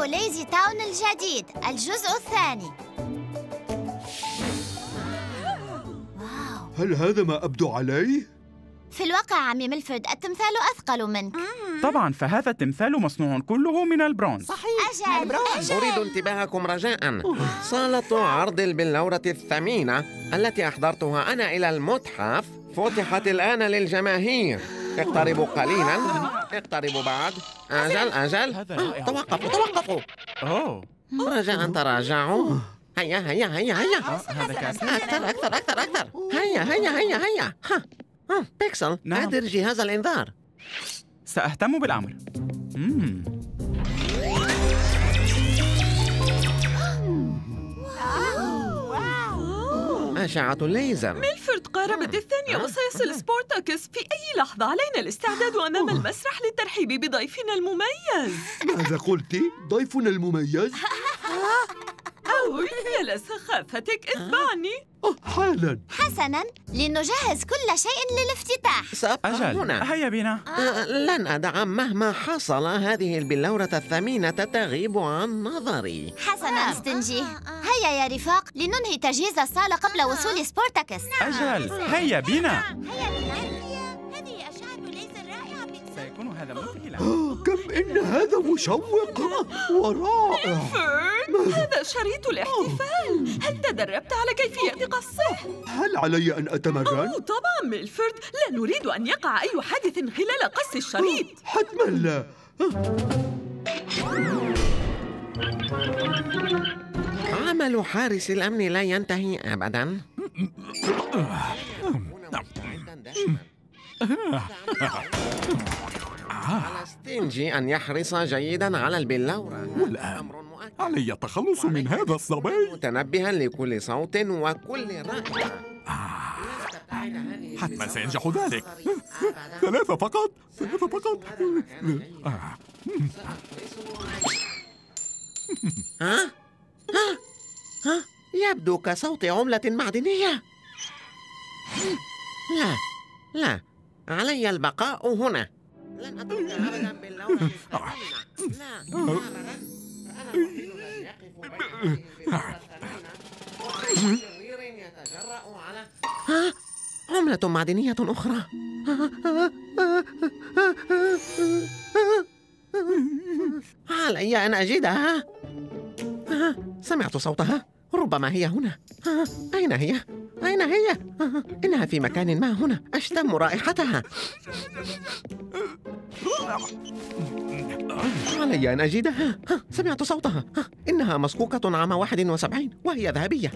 ليزي تاون الجديد الجزء الثاني. هل هذا ما أبدو عليه؟ في الواقع عمي ميلفورد التمثال أثقل منك. طبعاً، فهذا التمثال مصنوع كله من البرونز. صحيح. أجل. أريد انتباهكم رجاءً. صالة عرض البلورة الثمينة التي أحضرتها أنا إلى المتحف فتحت الآن للجماهير. اقتربوا قليلاً. اقتربوا بعد. أجل. توقفوا. أوه، رجاءً تراجعوا. هيا. هذا كان أكثر. هيا. بيكسل، نعم. أدر جهاز الإنذار. سأهتم بالأمر. أشعة الليزر. ميلفورد قاربت الثانية وسيصل سبورتاكس في أي لحظة. علينا الاستعداد أمام المسرح للترحيب بضيفنا المميز. ماذا قلت؟ ضيفنا المميز؟ أوي يا لسخافتك، اتبعني. حالاً. حسناً، لنجهز كل شيء للافتتاح. سأبقى أجل، هنا. هيا بنا. لن أدع مهما حصل هذه البلورة الثمينة تغيب عن نظري. حسناً ستنجي. هيا يا رفاق لننهي تجهيز الصالة قبل وصول سبورتاكس. أجل، هيا بنا. هذه أشعة ليزر رائعة. سيكون هذا مذهلاً. كم إن هذا مشوق ورائع. ميلفورد، هذا شريط الاحتفال. هل تدربت على كيفية قصه؟ هل علي أن أتمرن؟ أوه طبعاً ميلفورد، لا نريد أن يقع أي حادث خلال قص الشريط. حتماً لا. عمل حارس الأمن لا ينتهي أبداً. على ستينجي أن يحرص جيداً على البلورة. والآن علي التخلص من هذا الصبي. متنبها لكل صوت وكل رائحة. حتما سينجح ذلك. ثلاثة فقط. ها؟ يبدو كصوت عملة معدنية. لا، علي البقاء هنا. لن أترك أبداً باللورة الثمينة. لا أبداً. أنا الوحيد الذي يقف بين بلورة ثمينة وشرير يتجرأ على عملة معدنية أخرى. علي أن أجدها. سمعت صوتها. ربما هي هنا. أين هي؟ إنها في مكان ما هنا. أشتم رائحتها. علي أن أجدها. سمعت صوتها. إنها مسكوكة عام 71 وهي ذهبية.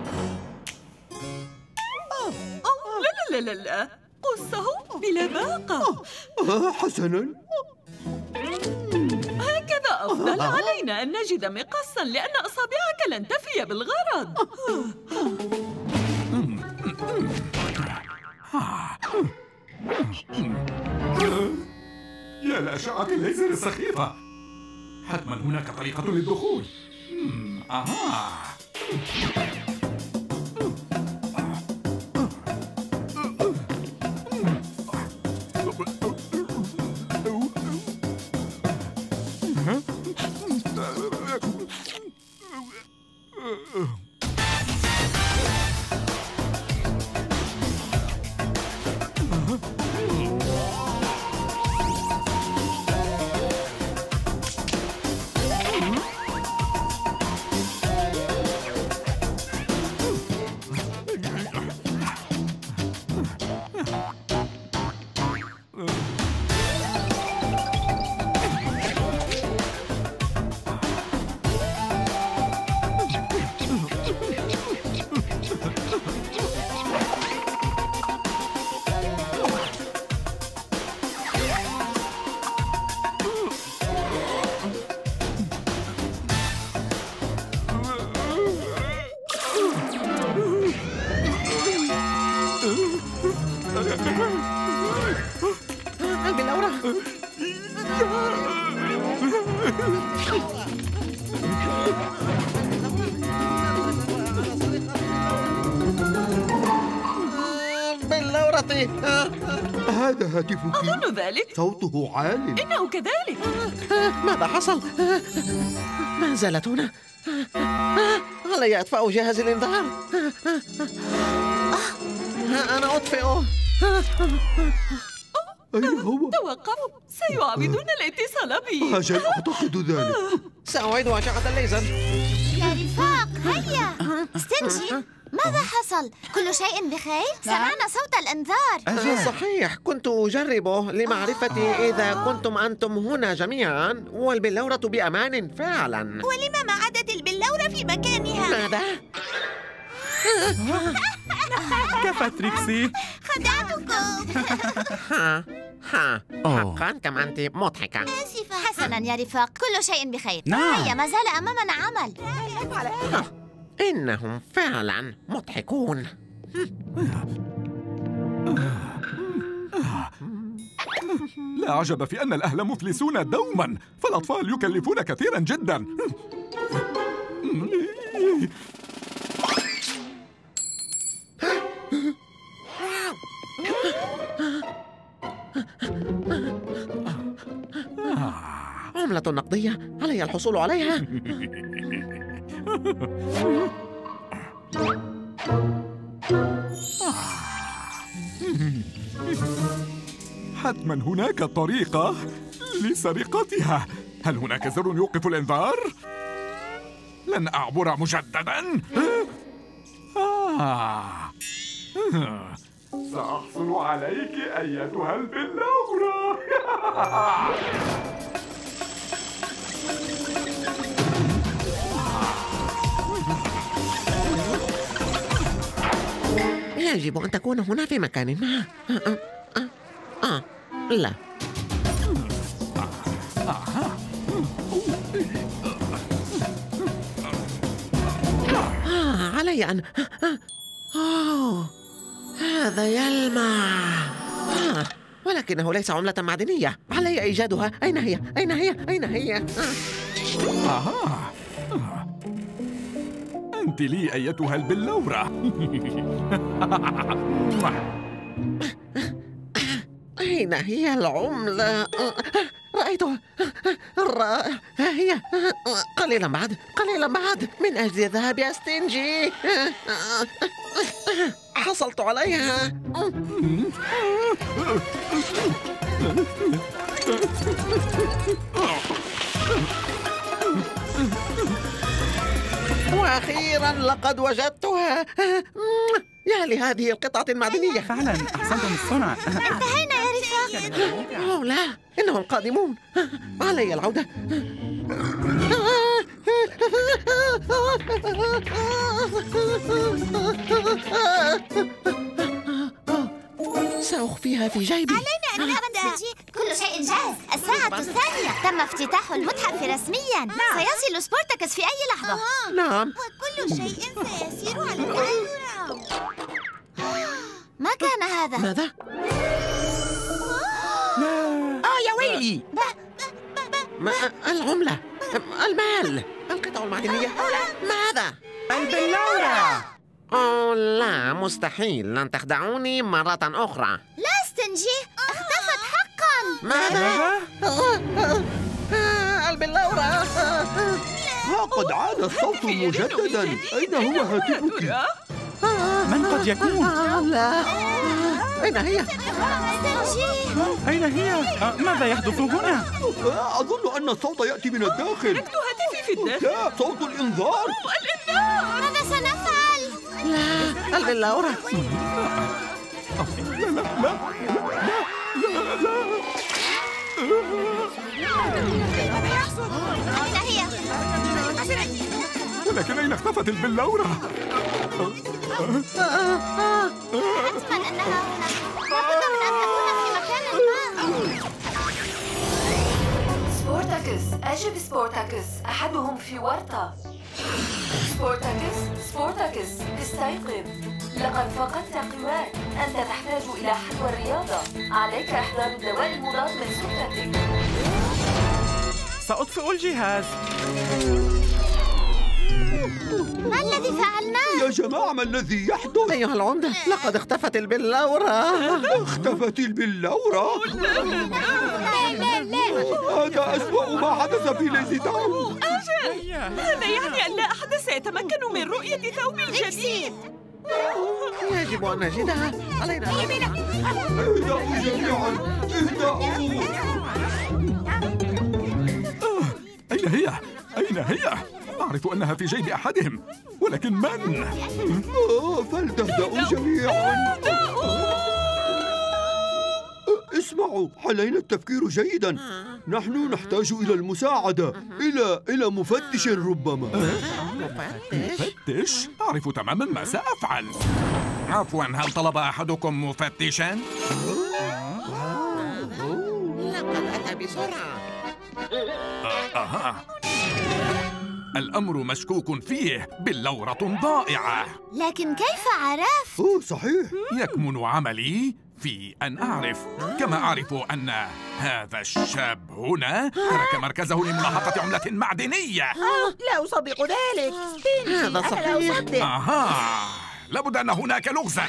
لا، قصه بلا باقة. حسناً. هكذا أفضل. علينا أن نجد مقصاً لأن أصابعك لن تفي بالغرض. يا لأشعة الليزر السخيفة. حتما هناك طريقة للدخول. البلورة. بلورتي. هذا هاتفك. أظن ذلك. صوته عال. إنه كذلك. ماذا حصل؟ ما زالت هنا. علي أطفأ جهاز الإنذار. أنا أطفئه. أين هو؟ توقف، سيعاودون الاتصال بي. أجل أعتقد ذلك. سأعيد أشعة الليزر. يا رفاق هيا. ستنجي، ماذا حصل؟ كل شيء بخير؟ سمعنا صوت الإنذار. صحيح، كنت أجربه لمعرفة إذا كنتم أنتم هنا جميعا والبلورة بأمان فعلا. ولم ما عادت البلورة في مكانها؟ ماذا؟ كفى تريكسي. خدعتكم. حقا كم أنت مضحكة. آسفة. حسنا يا رفاق، كل شيء بخير. نعم. هيا، ما زال أمامنا عمل. إنهم فعلا مضحكون. لا عجب في أن الأهل مفلسون دوما، فالأطفال يكلفون كثيرا جدا. عملة نقدية، علي الحصول عليها. حتما هناك طريقة لسرقتها. هل هناك زر يوقف الإنذار؟ لن أعبر مجددا. سأحصل عليك أيتها البلورة. يجب أن تكون هنا في مكان ما. لا. علي أن هذا يلمع. ولكنه ليس عملة معدنية. علي إيجادها. أين هي؟ أين هي؟ أين هي؟ أنت لي أيتها البلورة. أين هي العملة؟ رأيتها. هي قليلا بعد، قليلا بعد. من أجل الذهاب يا ستينجي. حصلت عليها. وأخيرا لقد وجدتها. يا لهذه القطعة المعدنية. فعلا أحسنتم الصنع. انتهينا يا رفاق. أوه لا، إنهم قادمون. علي العودة. سأخفيها في جيبي. علينا أن نبدأ. كل شيء جاهز. الساعة الثانية. تم افتتاح المتحف رسميا. سيصل سبورتاكس في أي لحظة. نعم. وكل شيء سيسير على الأيورا. ما كان هذا؟ ماذا؟ يا ويلي. العملة، المال، القطع المعدنية. ماذا؟ البلورة. أوه لا، مستحيل. لن تخدعوني مرة أخرى. لا ستنجي، اختفت حقا. ماذا؟ البلورة. قد عاد الصوت مجددا. أين هو هاتفك؟ من قد يكون؟ لا. أين هي؟ ستنجي. أين هي؟ ماذا يحدث هنا؟ أظن أن الصوت يأتي من الداخل. تركت هاتفي في الداخل. لا، صوت الإنذار. ماذا سنفعل؟ لا، البلورة. أين هي؟ ولكن أين اختفت البلورة؟ حتما أنها هنا. لابد من أن تكون في مكان ما. سبورتاكس، أجب سبورتاكس، أحدهم في ورطة. سبورتاكس، استيقظ. لقد فقدت قواك. أنت تحتاج إلى حلوى الرياضة. عليك إحضار الدواء المضاد لسكرتك. سأطفئ الجهاز. ما الذي فعلناه؟ يا جماعة، ما الذي يحدث؟ أيها العمدة، لقد اختفت البلورة. اختفت البلورة؟ لا لا لا. هذا أسوأ ما حدث في ليزي تاون. أجل، هذا يعني أن لا أحد سيتمكن من رؤية ثوبي الجديد. يجب أن نجدها. علينا اهدأوا جميعا، اهدأوا. أين هي؟ أين هي؟ أعرف أنها في جيب أحدهم، ولكن من؟ فلتهدأوا جميعا. اسمعوا، علينا التفكير جيدا. نحن نحتاج إلى المساعدة، إلى مفتش ربما. مفتش؟ أعرف تماما ما سأفعل. عفوا، هل طلب أحدكم مفتشا؟ لقد أتى بسرعة. أها، الأمر مشكوك فيه، بلورة ضائعة. لكن كيف عرفت؟ صحيح. يكمن عملي في أن أعرف، كما أعرف أن هذا الشاب هنا ترك مركزه لملاحقة عملة معدنية. لا أصدق ذلك. هذا صحيح. أها، لابد أن هناك لغزا.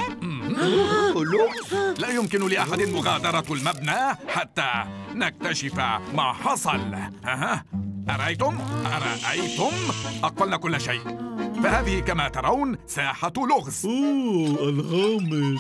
لغز؟ لا يمكن لأحد مغادرة المبنى حتى نكتشف ما حصل. أها، أرأيتم؟ أقفلنا كل شيء، فهذه كما ترون ساحة لغز. الغامض.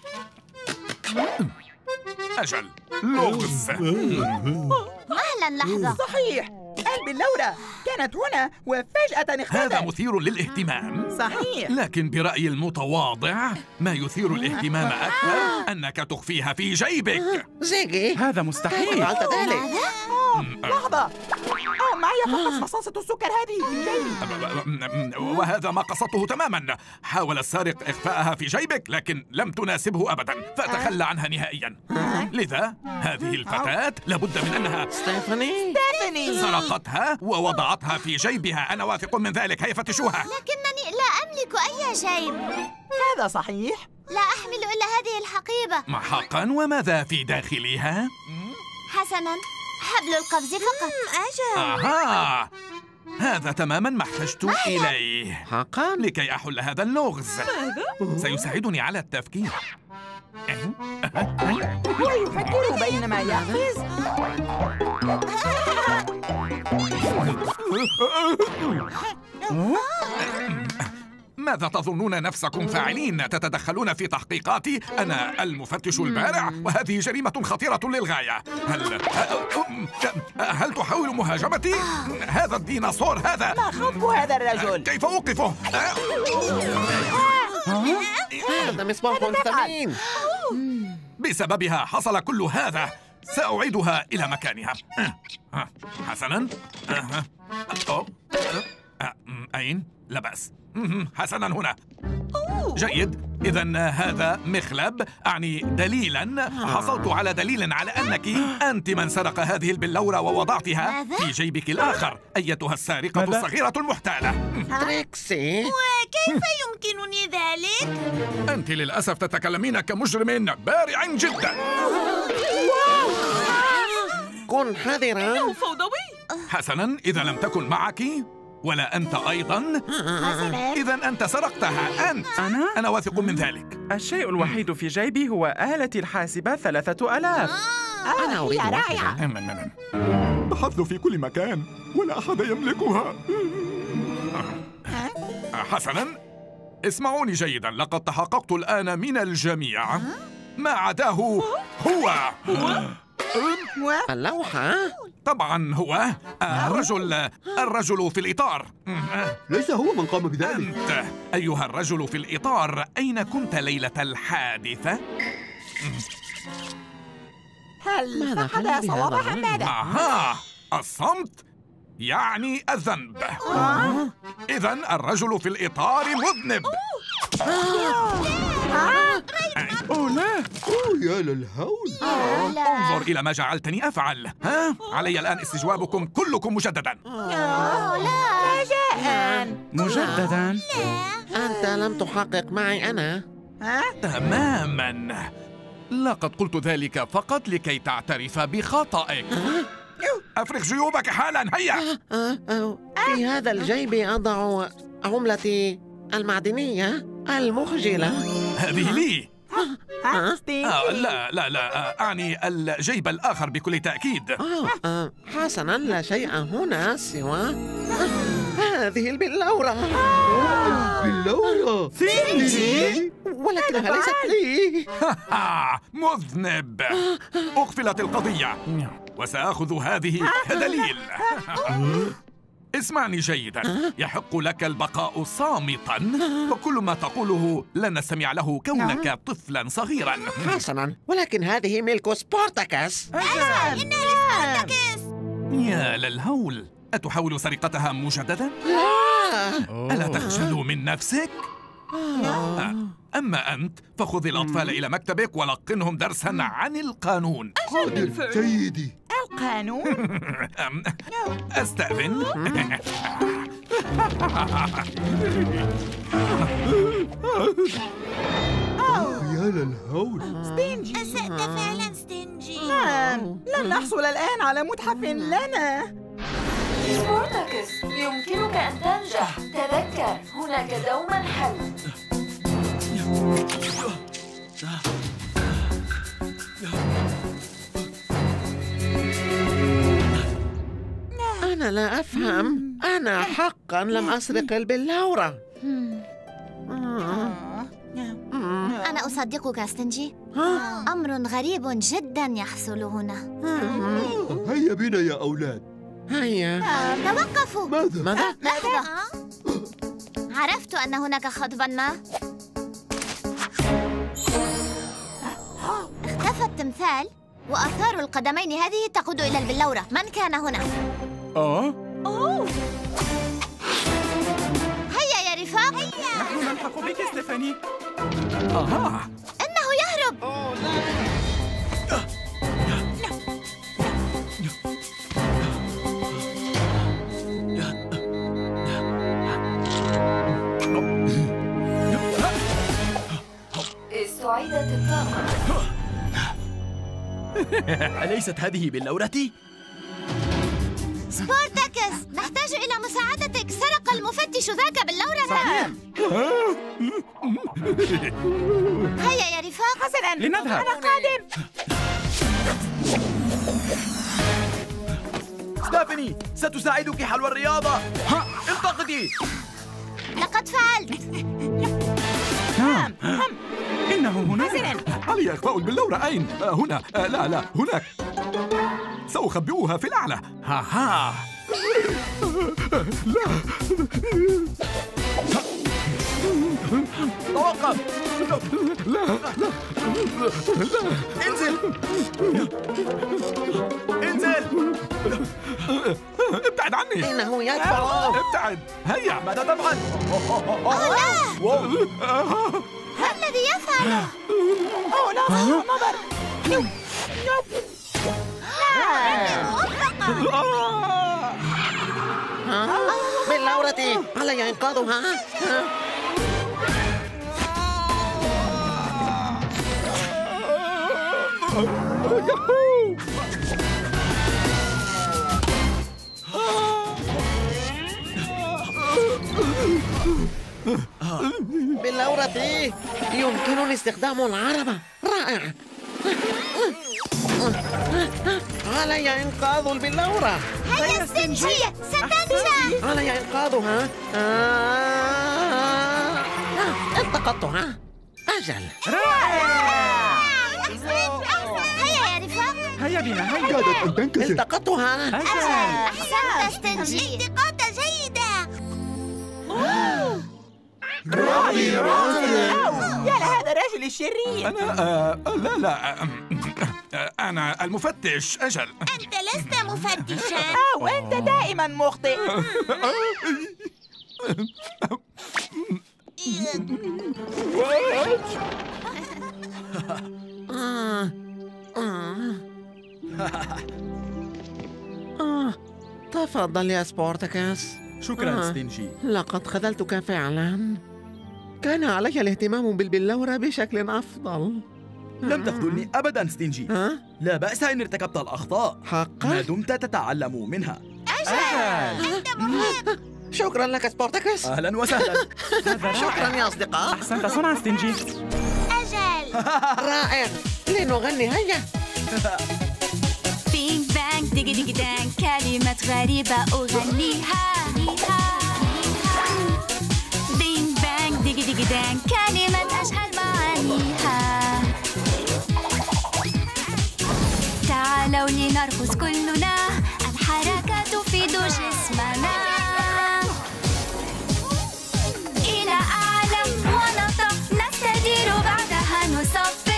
أجل، لغز. مهلا لحظة. صحيح، البلورة كانت هنا وفجأة اختفت. هذا مثير للاهتمام. صحيح. لكن برأيي المتواضع، ما يثير الاهتمام أكثر أنك تخفيها في جيبك. زيجي، هذا مستحيل. فعلت ذلك. لحظة، معي فقط مصاصة السكر هذه في جيبي. وهذا ما قصدته تماما. حاول السارق إخفاءها في جيبك، لكن لم تناسبه أبدا، فتخلى عنها نهائيا. لذا هذه الفتاة لابد من أنها ستيفاني سرقتها ووضعتها في جيبها. أنا واثق من ذلك، هيا فتشوها. لكنني لا أملك أي جيب. هذا صحيح. لا أحمل إلا هذه الحقيبة. ما حقا؟ وماذا في داخلها؟ حسناً، حبل القفز فقط. أجل. أها، هذا تماما ما احتجت إليه حقا لكي أحل هذا اللغز. سيساعدني على التفكير. هو يفكر بينما يقفز. ماذا تظنون نفسكم فاعلين؟ تتدخلون في تحقيقاتي؟ أنا المفتش البارع، وهذه جريمة خطيرة للغاية. هل تحاول مهاجمتي؟ هذا الديناصور هذا. ما خطب هذا الرجل؟ كيف أوقفه؟ هذا مصباح ثمين. بسببها حصل كل هذا. سأعيدها إلى مكانها. حسناً. أين؟ لا بأس. حسناً، هنا. جيد، إذن هذا مخلب، أعني دليلاً. حصلت على دليل على أنك أنت من سرق هذه البلورة ووضعتها في جيبك الآخر، أيتها السارقة الصغيرة المحتالة. تريكسي، وكيف يمكنني ذلك؟ أنت للأسف تتكلمين كمجرم بارع جداً. كن حذراً. فوضوي. حسناً، إذا لم تكن معك ولا أنت أيضاً، إذن أنت سرقتها. أنت. أنا واثق من ذلك. الشيء الوحيد في جيبي هو آلتي الحاسبة 3000. أنا أريد رائعة. بحثت في كل مكان ولا أحد يملكها. حسناً، اسمعوني جيداً. لقد تحققت الآن من الجميع ما عداه هو اللوحة. طبعاً هو الرجل في الإطار. ليس هو من قام بذلك. أنت أيها الرجل في الإطار، أين كنت ليلة الحادثة؟ هل ماذا فقد فعل بهذا صوابها؟ الرجل؟ ماذا؟ أها، الصمت يعني الذنب. إذن الرجل في الإطار مذنب. أوه لا. يا للهول. انظر إلى ما جعلتني أفعل. علي الآن استجوابكم كلكم مجددا. رجاءً. مجددا. أنت لم تحقق معي أنا. تماما. لقد قلت ذلك فقط لكي تعترف بخطئك. أفرغ جيوبك حالا، هيا. في هذا الجيب أضع عملتي المعدنية المخجلة. هذه لي. ستينجي. لا أعني الجيب الآخر بكل تأكيد. حسناً، لا شيء هنا سوى هذه البلورة. باللورة. ستينجي، ولكنها ليست لي. مذنب. أغفلت القضية وسأخذ هذه كدليل. اسمعني جيدا، يحق لك البقاء صامتا، وكل ما تقوله لن نستمع له كونك طفلا صغيرا. حسناً، ولكن هذه ملك سبارتاكس. إنها لسبارتاكس. يا للهول، أتحاول سرقتها مجددا؟ ألا تخجل من نفسك؟ أما أنت فخذ الأطفال إلى مكتبك ولقنهم درسا عن القانون. حاضر سيدي. القانون؟ أستأذن. يا للهول. ستينجي. أسأت فعلا ستينجي. لن نحصل الآن على متحف لنا. سبورتاكس، يمكنك أن تنجح. تذكر، هناك دوما حل. أنا لا أفهم، أنا حقاً لم أسرق البلورة. أنا أصدقك ستينجي. أمر غريب جدا يحصل هنا. هيا بنا يا أولاد. هيا. توقفوا. ماذا؟ لحظة. عرفت أن هناك خطبا ما. اختفى التمثال وآثار القدمين هذه تقود إلى البلورة. من كان هنا؟ هيا يا رفاق. نحن نلحق بك ستيفاني. إنه يهرب. استعيدت الطاقة. أليست هذه بلورتي؟ سبارتاكس، نحتاج إلى مساعدتك. سرق المفتش ذاك باللورة. هيا يا رفاق. حسناً، لنذهب. أنا قادم. ستيفاني، ستساعدك حلوى الرياضة. التقطي. لقد فعلت. إنه هنا. علي إخفاء البلورة. أين؟ هنا. لا هناك. سأخبئها في الأعلى. ها. توقف. لا. انزل. ابتعد عني. إنه يدفع. ابتعد. هيا. ماذا تفعل؟ ما الذي يفعله؟ نظر. بلورتي، علي إنقاذها. بلورتي، يمكنني استخدام العربة. رائع. علي إنقاذ البلورة. هيا ستينجي، ستنجح. علي إنقاذها. التقطتها. أجل. هيا يا رفاق. هيا بنا. هيا. كادت أن تنكسر. التقطتها. أحسنت ستينجي. التقاط جيدة. يا لهذا الرجل الشرير. أنا لا. أنا المفتش. أجل. أنت لست مفتشا. وأنت دائما مخطئ. تفضل يا سبورتاكس. شكرا ستينجي. لقد خذلتك فعلا. كان علي الاهتمام بالبلورة بشكل أفضل. لم تخذلني أبدا ستينجي. لا بأس إن ارتكبت الأخطاء حقا؟ ما دمت تتعلم منها. أنت محق. شكرا لك سبورتاكوس. أهلا وسهلا. شكرا يا أصدقاء. أحسنت صنع ستينجي. أجل. رائع. لنغني هيا. بينج بانج ديجي ديجي دانج، كلمات غريبة أغنيها. بينج بانج ديجي ديجي دانج، كلمات أجهل معانيها. تعالوا لنرقص كلنا، الحركة تفيد جسمنا. إلى أعلى ونطق، نستدير بعدها نصفق.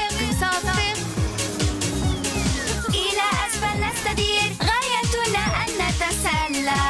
إلى أسفل نستدير، غايتنا أن نتسلى.